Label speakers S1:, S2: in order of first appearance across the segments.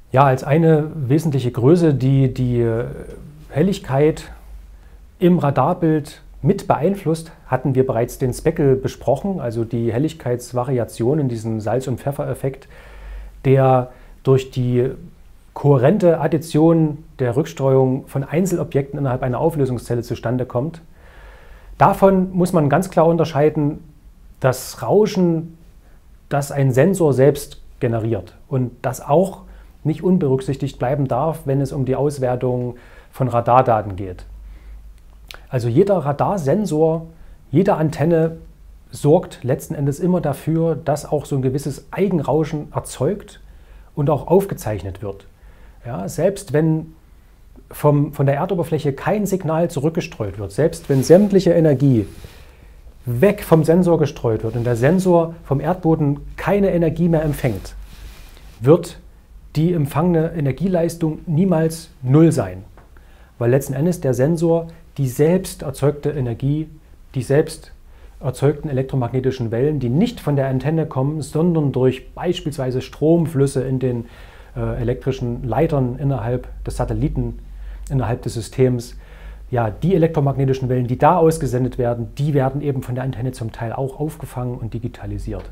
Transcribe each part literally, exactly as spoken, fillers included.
S1: Ja, als eine wesentliche Größe, die die Helligkeit im Radarbild mit beeinflusst, hatten wir bereits den Speckle besprochen, also die Helligkeitsvariation in diesem Salz- und Pfeffereffekt, der durch die kohärente Addition der Rückstreuung von Einzelobjekten innerhalb einer Auflösungszelle zustande kommt. Davon muss man ganz klar unterscheiden das Rauschen, das ein Sensor selbst generiert und das auch nicht unberücksichtigt bleiben darf, wenn es um die Auswertung von Radardaten geht. Also jeder Radarsensor, jede Antenne sorgt letzten Endes immer dafür, dass auch so ein gewisses Eigenrauschen erzeugt und auch aufgezeichnet wird. Ja, selbst wenn vom, von der Erdoberfläche kein Signal zurückgestreut wird, selbst wenn sämtliche Energie weg vom Sensor gestreut wird und der Sensor vom Erdboden keine Energie mehr empfängt, wird die empfangene Energieleistung niemals null sein, weil letzten Endes der Sensor die selbst erzeugte Energie, die selbst erzeugten elektromagnetischen Wellen, die nicht von der Antenne kommen, sondern durch beispielsweise Stromflüsse in den äh, elektrischen Leitern innerhalb des Satelliten, innerhalb des Systems, ja, die elektromagnetischen Wellen, die da ausgesendet werden, die werden eben von der Antenne zum Teil auch aufgefangen und digitalisiert.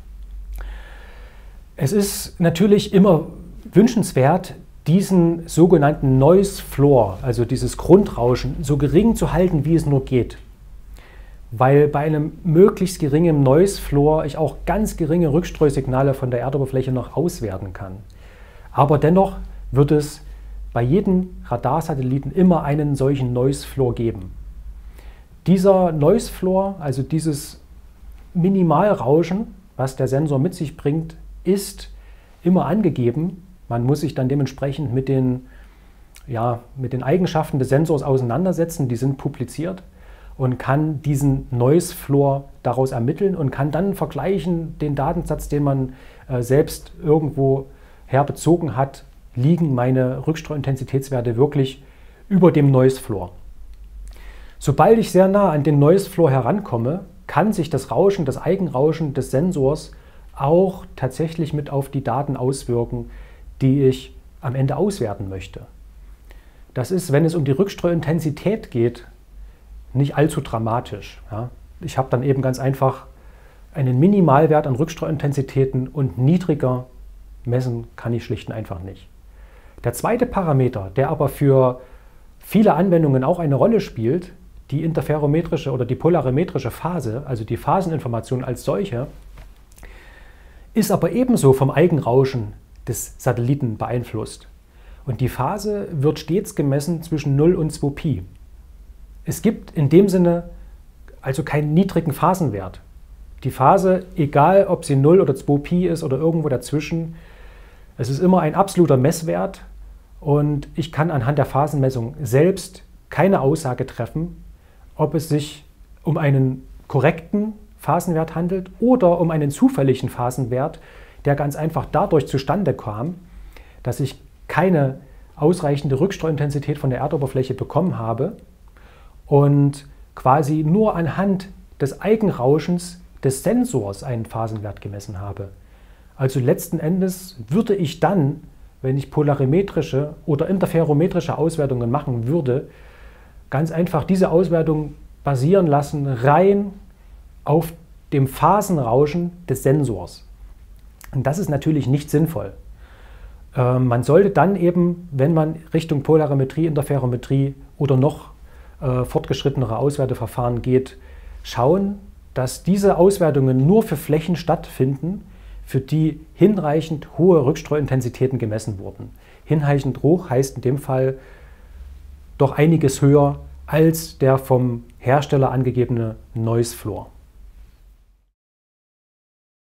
S1: Es ist natürlich immer wünschenswert, diesen sogenannten Noise Floor, also dieses Grundrauschen, so gering zu halten, wie es nur geht. Weil bei einem möglichst geringen Noise Floor ich auch ganz geringe Rückstreusignale von der Erdoberfläche noch auswerten kann. Aber dennoch wird es bei jedem Radarsatelliten immer einen solchen Noise Floor geben. Dieser Noise Floor, also dieses Minimalrauschen, was der Sensor mit sich bringt, ist immer angegeben. Man muss sich dann dementsprechend mit den, ja, mit den Eigenschaften des Sensors auseinandersetzen, die sind publiziert und kann diesen Noise Floor daraus ermitteln und kann dann vergleichen, den Datensatz, den man äh, selbst irgendwo herbezogen hat, liegen meine Rückstreuintensitätswerte wirklich über dem Noise Floor. Sobald ich sehr nah an den Noise Floor herankomme, kann sich das Rauschen, das Eigenrauschen des Sensors auch tatsächlich mit auf die Daten auswirken, die ich am Ende auswerten möchte. Das ist, wenn es um die Rückstreuintensität geht, nicht allzu dramatisch. Ja. Ich habe dann eben ganz einfach einen Minimalwert an Rückstreuintensitäten und niedriger messen kann ich schlicht und einfach nicht. Der zweite Parameter, der aber für viele Anwendungen auch eine Rolle spielt, die interferometrische oder die polarimetrische Phase, also die Phaseninformation als solche, ist aber ebenso vom Eigenrauschen des Satelliten beeinflusst. Und die Phase wird stets gemessen zwischen null und zwei Pi. Es gibt in dem Sinne also keinen niedrigen Phasenwert. Die Phase, egal ob sie null oder zwei Pi ist oder irgendwo dazwischen, es ist immer ein absoluter Messwert und ich kann anhand der Phasenmessung selbst keine Aussage treffen, ob es sich um einen korrekten Phasenwert handelt oder um einen zufälligen Phasenwert, der ganz einfach dadurch zustande kam, dass ich keine ausreichende Rückstreuintensität von der Erdoberfläche bekommen habe und quasi nur anhand des Eigenrauschens des Sensors einen Phasenwert gemessen habe. Also letzten Endes würde ich dann, wenn ich polarimetrische oder interferometrische Auswertungen machen würde, ganz einfach diese Auswertung basieren lassen rein auf dem Phasenrauschen des Sensors. Und das ist natürlich nicht sinnvoll. Äh, man sollte dann eben, wenn man Richtung Polarimetrie, Interferometrie oder noch äh, fortgeschrittenere Auswerteverfahren geht, schauen, dass diese Auswertungen nur für Flächen stattfinden, für die hinreichend hohe Rückstreuintensitäten gemessen wurden. Hinreichend hoch heißt in dem Fall doch einiges höher als der vom Hersteller angegebene Noise Floor.